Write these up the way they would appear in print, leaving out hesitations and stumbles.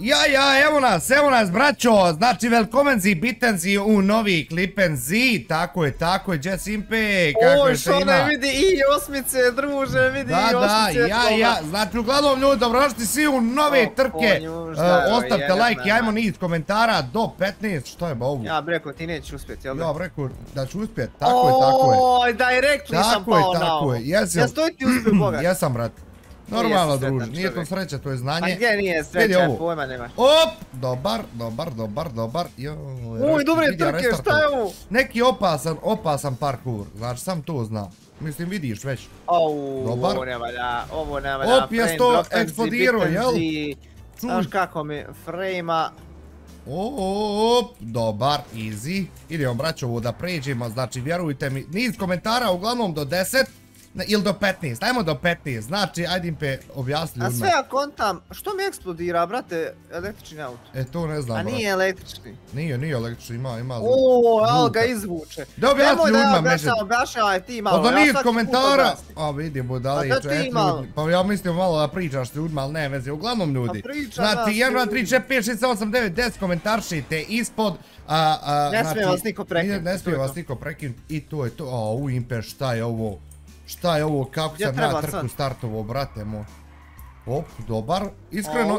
Ja, evo nas, braćo, znači velkomenzi, bitenzi u novi klipenzi, tako je, Jess Impe, kako je što ne vidi i osmice, druže, vidi i osmice. Ja, znači uglavnom ljudi, dobrodošli svi u nove trke, ostavite like i ajmo niz komentara do 15, što je ba ovo? Ja bi rekao ti nećeš uspjeti, jel da? Ja bi rekao da ću uspjeti, tako je. Oj, direktli sam pao na ovo. Ja stoji ti uspio, boga. Jesam, brat. Normalno, druže, nije to sreća, to je znanje. A gdje nije sreća, pojma nemaš. Op, dobar. Uj, dobre trke, šta je ovo? Neki opasan parkour, znači sam to znam. Mislim, vidiš već. Ovo ne valja, Op, jes to eksplodirao, jel? Znaš kako mi frame-a. Op, dobar, easy. Idemo, braćo, ovo da pređemo, znači vjerujte mi, niz komentara, uglavnom do 10. Ili do 15, ajmo do 15, znači ajde Impe objasni ljudima. A sve ja kontam, što mi eksplodira, brate, električni auto? To ne znam, brate. A nije električni? Nije električni, ima zvuk. Ali ga izvuče. Da objasni ljudima, među. Objašnjavaj ti malo, ja svaki komentara. A vidimo da li je ti malo. Pa ja mislim malo da pričaš s ljudima, ali ne veze, uglavnom ljudi. Znači 1, 2, 3, 4, 5, 6, 7, 8, 9, 10 komentaršite ispod. Ne smije vas niko prekinuti. Ne smije vas niko prekinuti i to je to. Impe, šta je ovo? Šta je ovo, kako sam ja trku startovo, brate moj. Op, dobar, iskreno,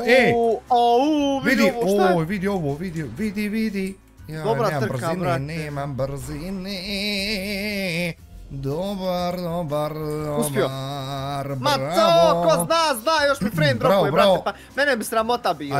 vidi ovo, vidi. Dobra trka, brate. Nemam brzine. Dobar, uspio. bravo. Ma to, ko zna, još mi frame dropuje, brate, pa mene bi sramota bilo,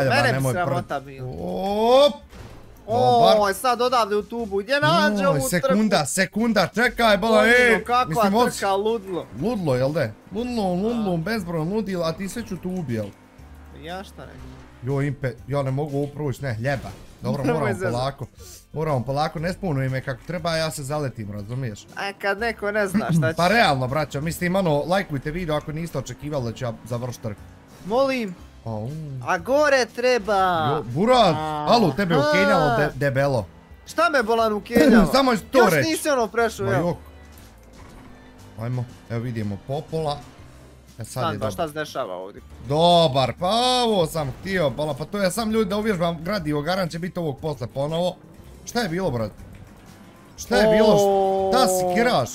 Op. Oj, sad odavde u tubu, gdje nađe ovu trku? Sekunda, čekaj, bola, kakva trka, ludlo. Ludlo, jel de? Ludlo, bezbroj ludilo, a ti sve ću tubi, jel? Ja šta rekao? Joj, Impe, ja ne mogu ovo proći, ne, ljeba. Dobro, moramo polako, ne spunuj me kako treba, ja se zaletim, razumiješ? A kad neko ne zna šta će... Pa realno, braćo, mislim, lajkujte video ako niste očekivali da ću ja završiti trku. Molim. A gore treba... Burat, alo, tebe ukenjalo debelo. Šta me bolan ukenjalo? Samo je to reći. Još nisi ono prešao, jel? Ajmo, evo vidimo popola. Sad pa šta se dešava ovdje? Dobar, pa ovo sam htio, pa to je sam ljudi da uvježbam gradivo, garan će biti ovog posle ponovo. Šta je bilo, brat? Šta je bilo? Šta si kiraš?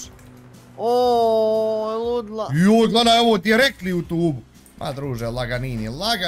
Ludla. Joj, gledaj, ovo ti je rekli u tubu. Ma druže, laganini.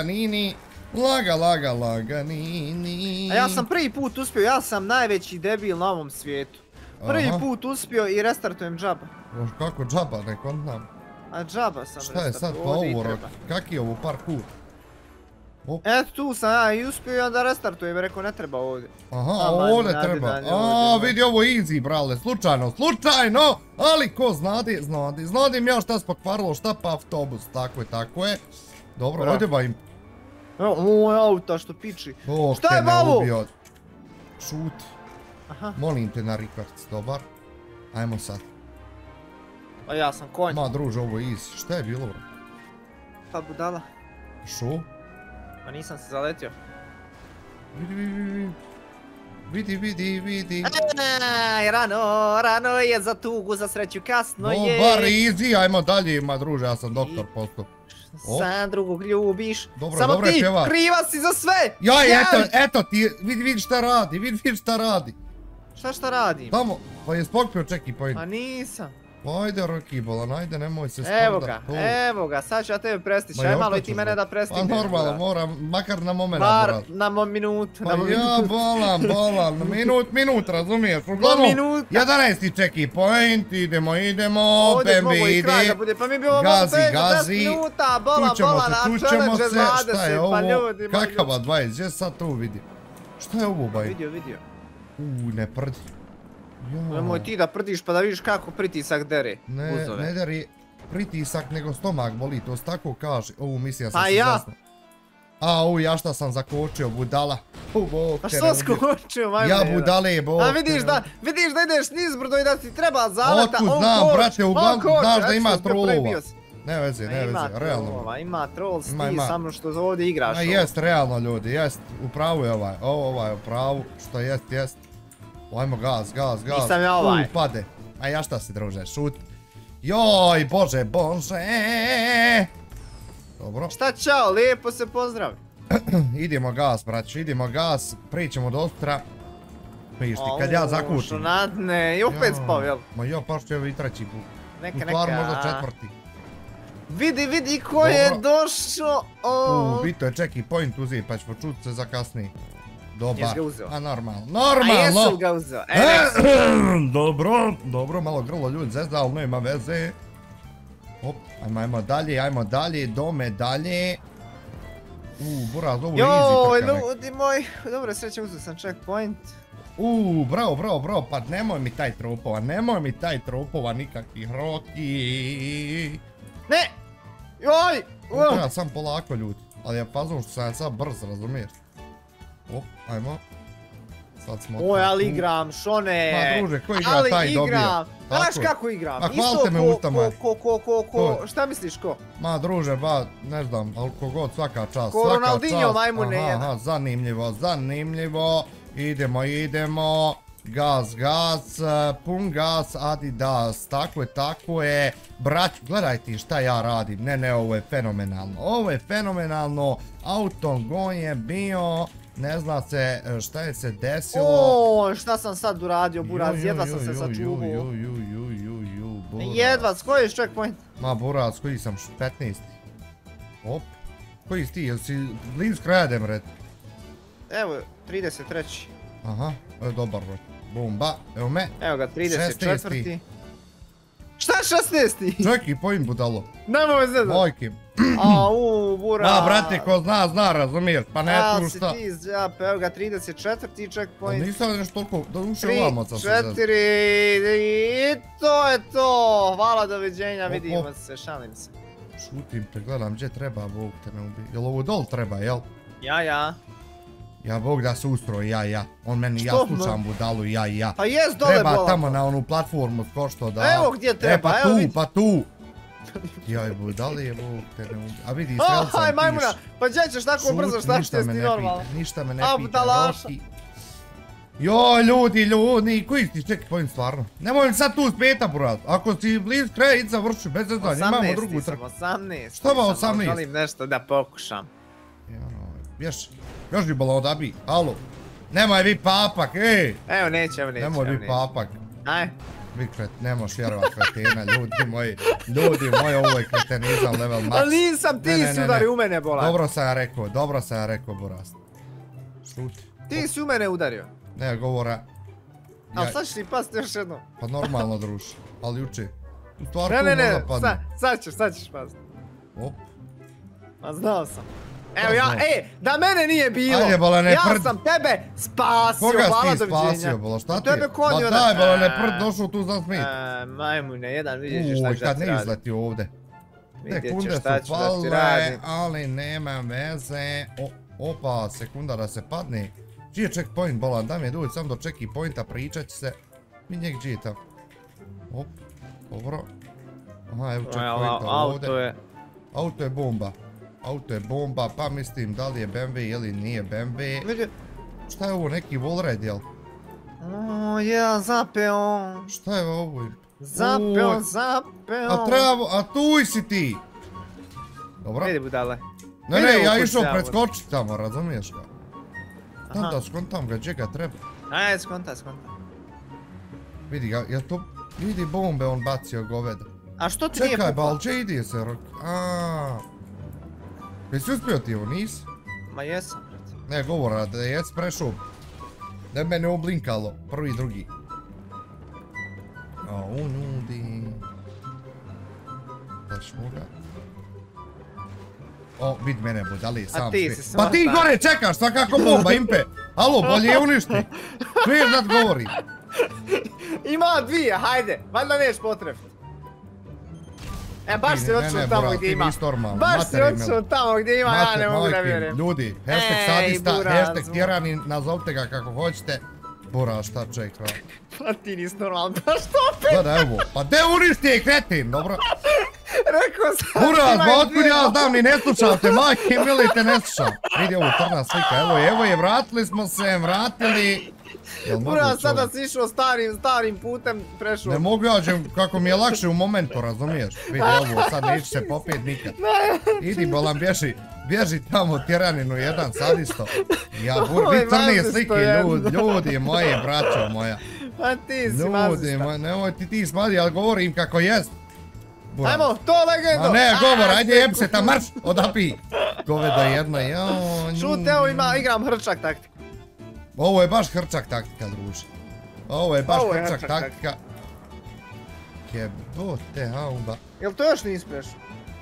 A ja sam prvi put uspio, ja sam najveći debil na ovom svijetu. Prvi put uspio i restartujem džaba. Kako džaba, ne kontam. A džaba sam restartujem. Šta je sad pa ovo, kak je ovo parkour? Eto tu sam ja i uspio i onda restartujem, rekao ne treba ovdje. Aha, ovdje treba. Vidi ovo easy, brale, slučajno, ali ko znadim ja šta se pokvarilo, šta pa autobus, tako je. Dobro, ovdje ba im. Evo, moj auto što piči. Šta je bavo? Šuti. Molim te na rekords, dobar. Ajmo sad. A ja sam konj. Ma druže, ovo je easy, šta je bilo, bro? Pa budala. Šo? Pa nisam se zaletio. Vidi. Rano je za tugu, za sreću kasno je. Dobar, easy, ajmo dalje, ma druže, ja sam doktor posto. Sam drugog ljubiš. Samo ti, kriva si za sve! Joj, eto ti, vidi šta radi. Šta radim? Tamo, pa je spokpio čeki point. Pa nisam. Ajde Rocky Bolan, ajde nemoj se sprda. Evo ga, sad ću ja tebe prestići, aj malo i ti mene da prestigneš. Pa normalno, moram, makar na moment. Bar na minut. Pa ja bolan, minut, razumiješ? Uglavnom, 11. čeki point, idemo, Bembi, gazi, tučemo se, šta je ovo, kakava 20, gdje sad to vidi? Šta je ovo, baj? Vidio. Ne prdi. Nemoj ti da prdiš pa da vidiš kako pritisak dere. Ne deri pritisak nego stomak boli, to se tako kaže. Mislim ja sam se zasno. Ja šta sam zakočio, budala. Pa što skočio, majme? Ja budale, bok. A vidiš da ideš nizbrdo i da ti treba zaleta. Otkud znam, brate, uglavnom znaš da ima trollova. Ne veze, realno. Ima troll stil, samo što ovdje igraš. Jest, realno ljudi, jest. Upravo je ovaj upravo, što jest. Ajmo gaz. Nisam ja ovaj. Pade. A ja šta si druže, šut. Joj, bože. Dobro. Šta čao, lijepo se pozdravi. Idemo gas, braću, idemo gas, prijećemo do sutra. Pišti, kad ja zakutim. Šonadne, i opet spav, jel? Ma ja, pa što je i treći put. Neka, U stvari možda četvrti. Vidi ko je došao. Bito je check point uzeti, pa ćemo čuti se za kasnije. Dobar. Jesi ga uzeo? A normalno. A jesu ga uzeo? Dobro, malo grlo ljudi zezda, ali nema veze. Hop, ajmo dalje, dome dalje. Buraz, ovo je easy trka. Joj, ljudi moj, dobro, sreće, uzeo sam checkpoint. Bravo, pa nemoj mi taj tropova, nikakvih Roki. Ne! Joj! Ja sam polako ljudi, ali ja fazom što sam sad brz, razumiješ? Op, ajmo. Sad smo... Oj, ali igram, Šone! Ma druže, ko igra taj dobija. Znaš kako igram? A hvalite me ustama. Šta misliš ko? Ma druže, ne znam, ali kogod, svaka čast. Ko Ronaldinho, majmune jedan. Aha, zanimljivo. Idemo. Gas, pun gas, Adidas, tako je. Brać, gledaj ti šta ja radim, ne, ovo je fenomenalno, autom gon je bio, ne zna se šta je se desilo. O, šta sam sad uradio, Buraz, jedva sam se sačuvao. Jedva, s koji je checkpoint? Ma Buraz, koji sam 15. Op, koji si ti, jel si bliz kraja Demret? Evo, 33. Aha, dobar broj. Bomba, evo me. Evo ga, 34. Šta 16? Čekaj, pojim budalo. Nemoj me zedat. Mojkim. Buraz. Da, brate, ko zna, razumiješ, pa ne tu šta. Jel si ti zjap, evo ga, 34. checkpoint. Nisam nešto toliko, da uše ovamo sam se zedat. 3, 4, i to je to. Hvala, doviđenja, vidimo se, šalim se. Šutim te, gledam gdje treba, Bog te ne ubi. Jel ovo dol treba, jel? Ja. Ja, Bog da se ustroji, ja. On meni, ja slušam budalu, ja. Pa jes dole bola. Treba tamo na onu platformu skošto da... Evo gdje treba, evo vidi. Pa tu. Jaj, budali je, Bog te ne ubi. A vidi, strelcam piš. Aj, majmuna, pa gdje ćeš tako brzo, šta ćeš ti normalno? Ništa me ne pita, Roki. Joj, ljudi, koji ti checkpoint stvarno? Nemoj sad tu speta, brat. Ako si bliz kraja, idi završi, bez zezanja, imamo drugu trku. 18. Šta ba 18? Želim nešto da pokušam. Još bi bolo da bi, alo. Nemoj vi papak, ej. Evo, neće. Nemoj vi papak. Aj. Vi ne moš vjerovat kretena, ljudi moji, ovo je kretenizam level max. Ali nisam, ti si udari u mene, bolan. Dobro sam ja rekao, Borast. Šuti. Ti si u mene udario. Ne, govora. Ali sad ćeš ti pasti još jedno. Pa normalno, druž, ali uči. Ne, sad ćeš pasti. Op. Ma znao sam. Evo ja, da mene nije bilo, ja sam tebe spasio, hvala doviđenja. Koga si spasio, bolo, šta ti? Tebe konju, Ma daj, bolo, ne prd došao tu za smit. Majmune, jedan vidiš šta ću da ti radim. Kad ne izleti ovdje. Sekunde su pale, ali nema veze. Opa, sekunda da se padne. Gdje je checkpoint, bolan, da mi je doći sam do checkpointa, pričat će se. Mi njeg gdje je tamo. Op, dobro. Aha, evo checkpointa ovdje. Auto je bomba, pa mislim da li je BMW ili nije BMW. Šta je ovo, neki wallride, jel? Zapeo. Šta je ovo? Zapeo. A tu si ti. Dobro. Vidi budale. Ne, ja išao preskočit tamo, razumiješ ga? Da skontam ga, gdje ga treba. Ajde, skonta. Vidi ga, jel to... Vidi bombe on bacio goveda. A što ti nije pukla? Čekaj, bal, gdje ide se, Rok? Jesi uspio ti ovo, nisi? Ma jesam, brate. Ne, govora, da jesi prešao. Da me ne oblinkalo, prvi i drugi. Ljudi. Dašmo ga. Vid mene budali, sam spet. Pa ti gore čekaš, svakako bomba, impe. Alo, bolje uništi. Čuješ da ti govori. Ima dvije, hajde, valjda neš potrebiti. Baš si otišao tamo gdje ima. Baš si otišao tamo gdje ima, ja ne mogu da vjerujem. Ljudi, hashtag sadista, hashtag tjerani, nazovite ga kako hoćete. Buraz, šta čekra? Pa ti nisi normalno, pa što opet? Gledaj, evo, pa de uništi je kretin, dobro? Rekao sam. Buraz, ba otkud ja znam, ni ne slušam te, majke mili te ne slušam. Vidi ovo crna slika, evo je, vratili smo se, vratili. Buraz, sada si išao starim putem, prešao. Ne mogu ja, kako mi je lakše u momentu, razumiješ? Vidi ovo, sad neću se popet nikad. Idi, bolan, bješi. Bježi tamo tjeraninu jedan sadisto. Ja vi crnije slike ljudi moji, braćo moja. Pa ti si mazista. Ljudi, nemoj ti smadi, ali govorim kako jest. Ajmo, to legendo! A ne, govor, ajde jem se tam, marš, odapi! Govedo jedno, jao... Šut, evo igram hrčak taktiku. Ovo je baš hrčak taktika, druže. Ovo je baš hrčak taktika. Jebote, haumba. Jel to još nisi prešao?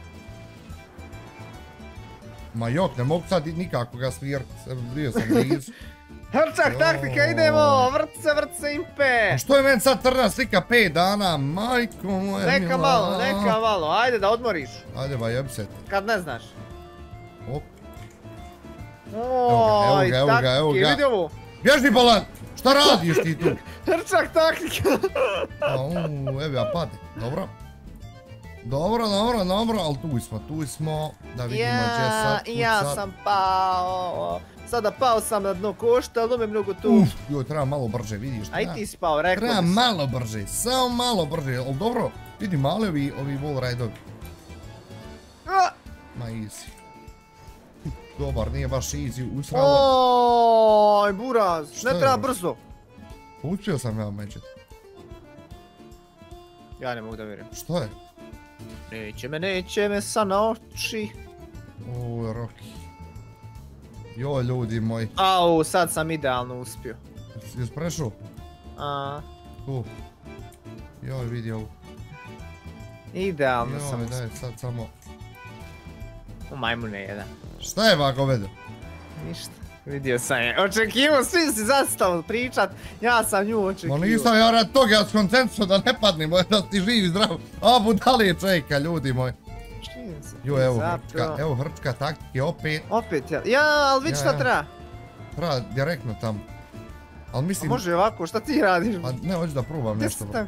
Ma jok, ne mogu sad nikako ga svirat, bio sam blizu. Hrčak taktika, idemo, vrt se impe! A što je meni sad crna slika 5 dana, majko moja mila? Neka malo, ajde da odmoriš. Ajde ba jeb se. Kad ne znaš. Op. Evo ga. Vidi ovo. Bježi bolan, šta radiš ti tu? Hrčak taktika. Evo ja pade, dobro. Dobro, ali tu smo, da vidimo gdje sad pucat. Ja sam pao, sada pao sam na dno košta, ali me mnogo tu. Joj, treba malo brže, vidiš. A i ti si pao, rekao bi treba malo brže, samo malo brže, ali dobro, vidi mali ovi wall ride-ovi. Ma easy. Dobar, nije baš easy, usralo. Oj, buraz, ne treba brzo. Uspio sam ja međet. Ja ne mogu da vjerujem. Što je? Neće me sa na oči. Oj, Rocky. Joj, ljudi moji. Au, sad sam idealno uspio. Jesi prešao? Tu. Joj, vidi ovu. Idealno sam uspio. Joj, daj, sad samo... U majmune jedan. Šta je ovako vedo? Ništa. Vidio sam je. Očekivo, svi si zastavili pričat. Ja sam nju očekivo. Ma nisam ja rad toga, ja skoncentruo da ne padnem, da ti živi zdrav. A budale čeka, ljudi moji. Jo, evo hrčka taktike, opet. Opet, ja, ali vidi šta treba. Treba direktno tamo. Ali mislim... A može ovako, šta ti radiš? Pa ne, hoću da probam nešto. Gdje si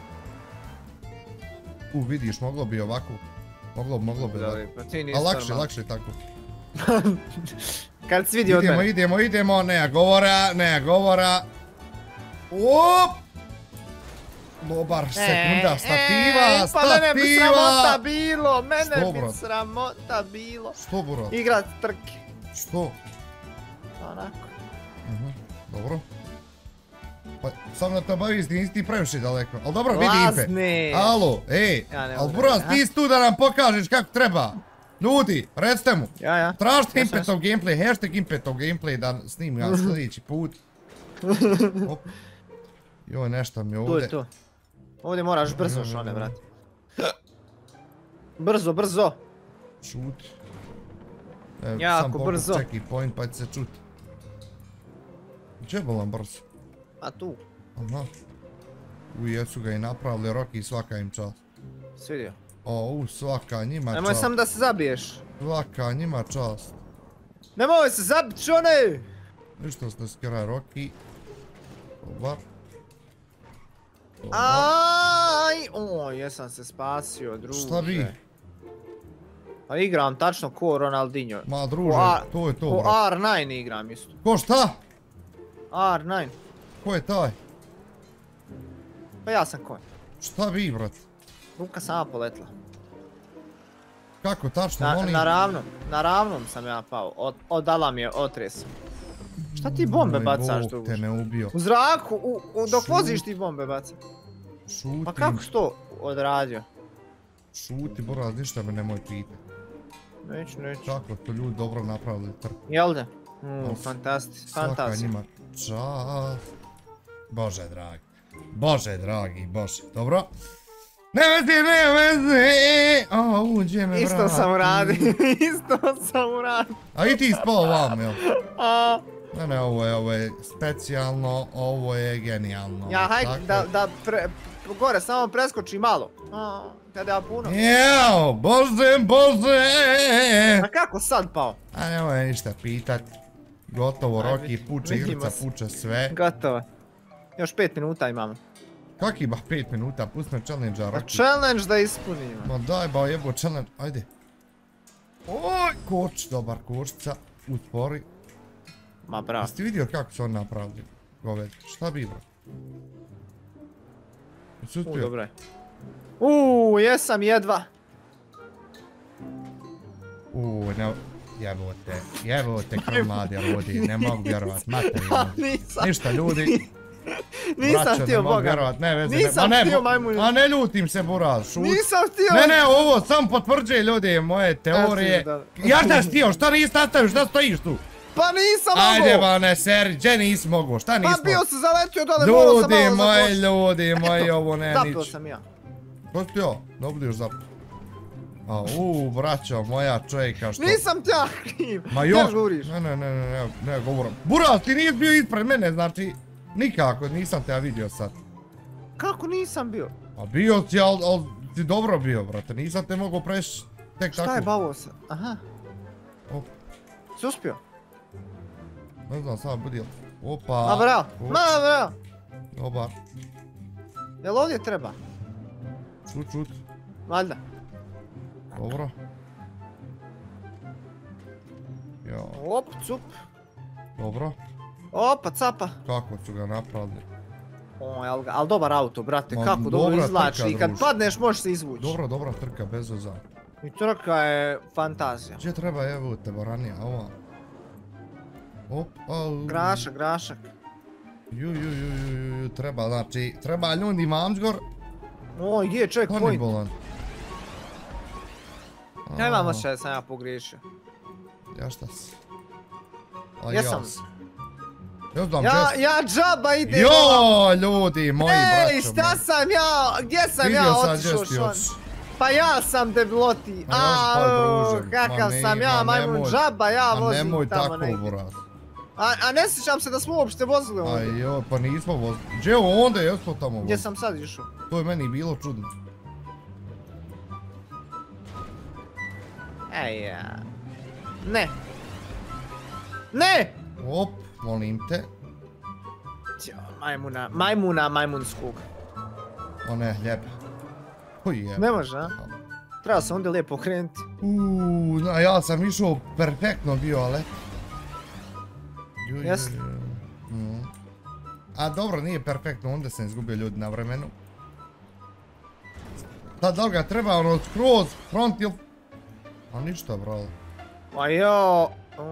tako? Vidiš, moglo bi ovako. Moglo bi ovako. A lakše tako. Kad si vidio od mene. Idemo, ne govora. Op! Dobar, sekunda, stativa. Pa mene bi sramota bilo, Što, bro? Igrat trke. Što? Onako. Dobro. Pa, sam na to baviš, nisi ti previše daleko. Ali dobro, vidi Impe. Lazne. Alo, ali buraz, ti si tu da nam pokažeš kako treba. Ljudi, recite mu. Ja. Tražite Impetov gameplay, hashtag Impetov gameplay da snimim ja sljedeći put. Joj, nešto mi ovdje. Tu je to. Ovdje moraš brzo šone, brate. Brzo. Šuti. Jako brzo. Sam čeki point pa će se čuti. Gdje bolam brzo? A tu. Aha. Jesu ga i napravili, Rocky, svaka im čast. Svidio. Svaka njima čast. Nemoj sam da se zabiješ. Svaka njima čast. Nemoj se zabiti, šone! Ništa se ne skira, Rocky. Dobar. Jesam se spasio, druže. Šta bi? Pa igram tačno ko Ronaldinho. Ma druže, to je to, bro. Ko R9 igram isto. Ko šta? R9. Ko je taj? Pa ja sam konj. Šta bi, brat? Ruka sama poletla. Kako tačno, molim? Na ravnom sam ja pao. Odala mi je otres. Šta ti bombe bacaš tu? Bog te ne ubio. U zraku, dok voziš ti bombe baca. Šutim. Pa kako si to odradio? Šuti, buraz, ništa me nemoj pitat. Neću. Tako to ljudi dobro napravili trk. Jel da? Fantastic. Svaka njima čast. Bože dragi, Bože. Dobro. Ne vezi. Uđe me vrati. Isto sam uradio. A i ti spao vam, jel? Ne, ovo je specijalno, ovo je genijalno. Ja, hajde da gore samo preskoči malo. Kada ja puno. Jao, Bože! A kako sad pao? A nemoj ništa pitat. Gotovo, Rocky, puče igrica, puče sve. Gotovo. Još 5 minuta imamo. Kak ima 5 minuta, pusti me challenge-a, Rocky. Challenge da ispunimo. Ma daj ba jebo challenge, ajde. Oj, koč, dobar kočca, uspori. Ma bravo. Jesi ti vidio kako su on napravili? Goved, šta bi bro? Jesi uspio? Dobro je. Jesam jedva. Jebote krvmadija ljudi, ne mogu vjerovat, materijalno. Nisam. Ništa ljudi. Nisam htio, Boga. Nisam htio, majmune. A ne ljutim se, Buraz, šut. Nisam htio. Ne, ovo sam potvrđuje ljudi moje teorije. Ja šta si htio, šta nisi nastavio, šta stojiš tu? Pa nisam mogo. Ajde ba ne seri, gdje nisi mogo, šta nisi mogo? Pa bio se zaletio dole, morao sam malo započeti. Ljudi moji, ovo ne nič. Zapio sam ja. Što si ti ja? Da budiš zapio. Braćo moja čovjeka što... Nisam tja kriv. Ma još, ne govorim. Buraz, ti nisi bio ispred mene, znači... Nikako, nisam te ja vidio sad. Kako nisam bio? Pa bio si, ali ti dobro bio, brate, nisam te mogao preći tek tako. Šta je bavo se? Aha. Si uspio? Ne znam, sad budi. Opa. Ma bravo, Dobar. Jel ovdje treba? Čut. Valjda. Dobro. Op, cup. Dobro. Opa, capa. Kako su ga napravili? Ali dobar auto, brate, kako dobro izvlači i kad padneš možeš se izvući. Dobra trka, bez veza. I trka je fantazija. Gdje treba evo te baranija, ova? Grašak. Treba, znači, treba ljudi Mamsgor. Je, checkpoint. Konibolan. Nemam osjećaj da sam ja pogriješio. Ja šta si? Jesam. Ja džaba idem. Jo, ljudi, moji braćo. Ej, šta sam ja, gdje sam ja otišao šon? Pa ja sam debloti. Kakav sam ja, majmun džaba, ja vozim tamo negdje. Nemoj tako, brat. A ne sjećam se da smo uopšte vozili ovdje. Ajoj, pa nismo vozili. Gdje onda jesmo tamo vozili? Gdje sam sad išao? To je meni bilo čudno. Ne! Op, molim te. Majmuna majmunskog. O ne, hljeb. Ne može, a? Treba se onda lijepo okrenuti. Ja sam išao perfektno bio, ali... Jesi? A dobro, nije perfektno, onda sam izgubio ljudi na vremenu. Sad da li ga treba ono skroz front ili... A ništa, bravo. Pa jo...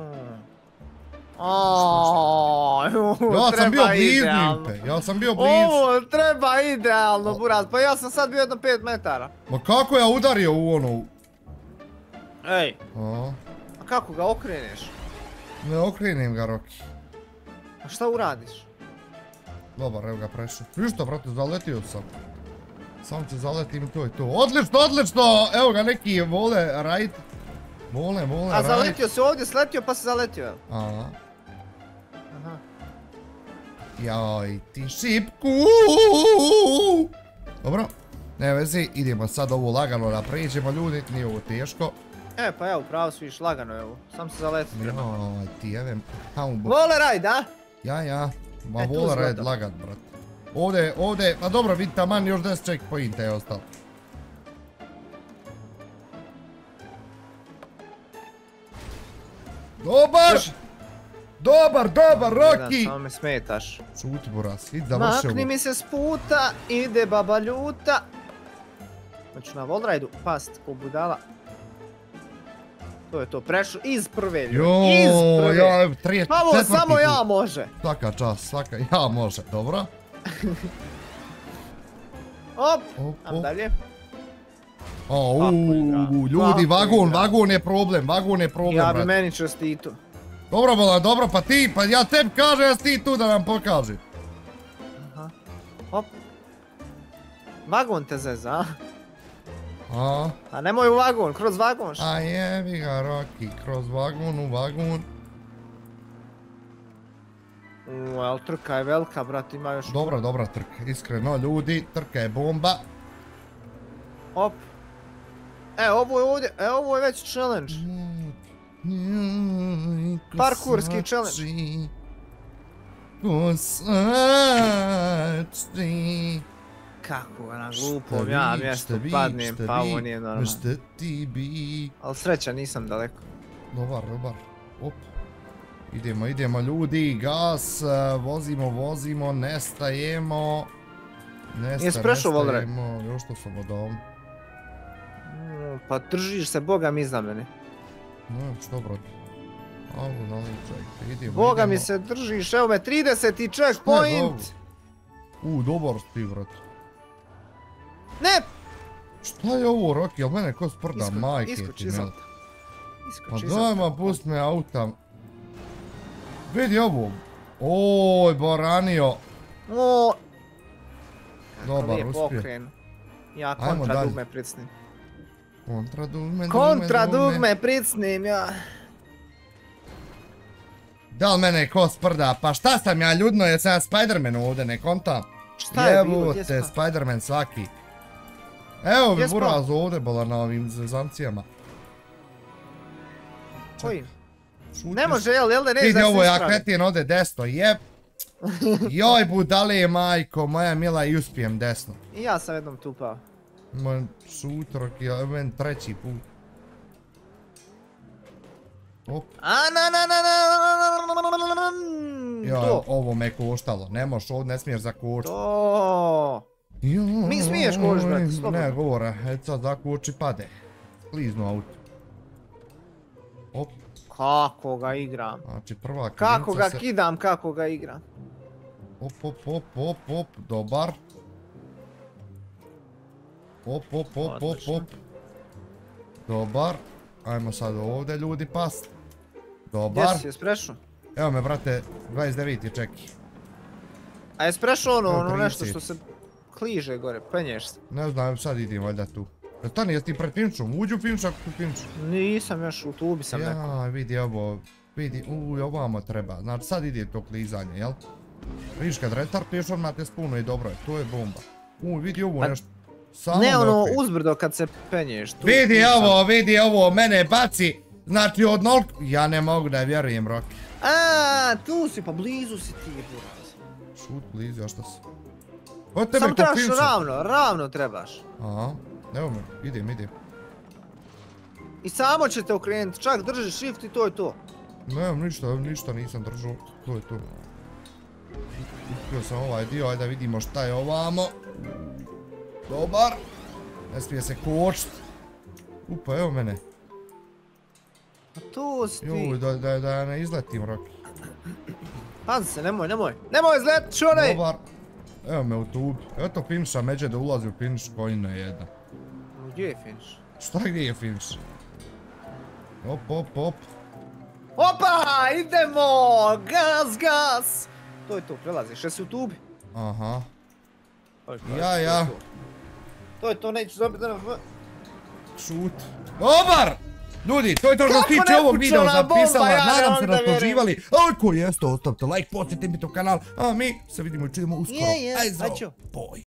Ja sam bio blizu. Ovo treba idealno, Buraz, pa ja sam sad bio jedno 5 metara. Ma kako ja udario u onu... Ej. A kako ga okreneš? Ne okrenem ga, Roki. A šta uradiš? Dobar, evo ga prešao. Ništa, brate, zaletio sam. Sam se zaletim i to je to. Odlično! Evo ga neki vole rajd. Vole rajd. A zaletio se ovdje, sletio pa se zaletio, jel? Aha. Jaj, ti šipku! Dobro, ne vezi, idemo sad ovo lagano da pređemo ljudi, nije ovo teško. Pa evo, pravo su iš lagano je ovo, sam se zaletio. Jaj, ti jevem. Vole rajd, a? Ja, ma vole rajd lagat, brat. Ovdje, pa dobro, vidi taman još 10 checkpointa je ostalo. Dobar, Roki! Samo me smetaš. Šuti, Buraz, idi završi ovo. Makni mi se s puta, ide baba ljuta. Hoću na wallridu past ko budala. To je to, prešao iz prve ljudi, iz prve. Ovo samo ja može. Svaka čast, ja može, dobro. Op, am dalje. Ljudi, vagon je problem, Ja bi meni čestitu. Dobro, Bola, dobro, pa ja tebi kažem, ja si ti tu da nam pokaži. Aha. Hop. Vagon te zeza, a? A nemoj u vagon, kroz vagon. A jebi ga, Roki, kroz vagon u vagon. Ali trka je velika, brat, ima još... Dobra trka, iskreno, ljudi, trka je bomba. Hop. Ovo je ovdje, ovo je već challenge. Parkurski challenge. Kako na glupom ja mjestu padnem, pa ovo nije normalno. Ali sreća, nisam daleko. Dobar. Op. Idemo ljudi, gas, vozimo, nestajemo. Jesi prešao wallride? Još to sam odavno. Pa držiš se, boga mi iza mene. No, što brod? Alo, ček, idemo. Boga mi se držiš, evo me 30. checkpoint. Dobar si ti, vrat. Ne! Šta je ovo, Rocky, jel mene ko sprda, majke ti, Iskoči iz auta. Pa daj ma, pust me auta. Vidi ovo. Oj, baranio. O. Dobar, uspije. Ja kontra dugme pricnim. Kontra dugme pricnim, ja. Da li mene ko sprda? Pa šta sam ja ljudno, jesam ja Spider-Man ovdje, ne kontam? Šta je bilo, gdje smo? Spider-Man svaki. Evo bi buraz ovdje bila na ovim zezancijama. Kojim? Ne može, jel da ne vidi da se ovo, ja kretim ovdje desno, jeb. Joj budale majko, moja mila i uspijem desno. I ja sam jednom tu pao. Moj sutrok, ja ven treći put. Op. Ja, ovo me koštalo, ne možeš ovdje, ne smiješ zakočiti. Mi smiješ kočiš, brate, slobodno. Ne, govore, sad zakoči pade. Skliznu auto. Op. Kako ga igram? Znači prva klinica se... Kako ga kidam, kako ga igram. Op, dobar. Op. Dobar. Ajmo sad ovdje ljudi past. Dobar. Gdje si, jes prešao? Evo me, brate, 29. čeki. A jes prešao ono nešto što se kliže gore, penješ se? Ne znam, sad idim valjda tu. Stani, jesi ti pred Finčom? Uđi u Finč ako tu Finč. Nisam još, u tubi sam neko. Ja, vidi ovo, vidi, ovamo treba. Znači sad ide to klizanje, jel? Vidiš kad retartuješ odmah te spunu i dobro je, to je bomba. Vidi ovo nešto. Ne ono uzbrdo kad se penješ. Vidi ovo, mene baci. Znači od nol... Ja ne mogu da vjerujem, Rocky. Tu si, pa blizu si ti, buraz. Šut blizu, a šta si? Samo trebaš ravno trebaš. Aha, evo me, idem. I samo će te okrenuti, čak drži shift i to je to. Ne, ništa nisam držao, to je to. Uspio sam ovaj dio, ajde da vidimo šta je ovamo. Dobar. Ne smije se kočit. Upa, evo mene. A tu si ti. Joj, da ja ne izletim, Rocky. Pazi se, nemoj izlet, čurej! Dobar. Evo me u tubi. Eto Finša, međe da ulazi u Finš, kojina je jedna. Gdje je Finš? Šta gdje je Finš? Op. Opa, idemo! Gas! To je to, prelaziš, jesi u tubi? Aha. Ja. To je to, neću dobiti da... Šut. Dobar! Ljudi, to je to što se tiče ovog videa zapisala, nadam se da ste uživali. Ako jeste, ostavite like, posjetite mi to kanal, a mi se vidimo i čujemo uskoro. Ajde, boj.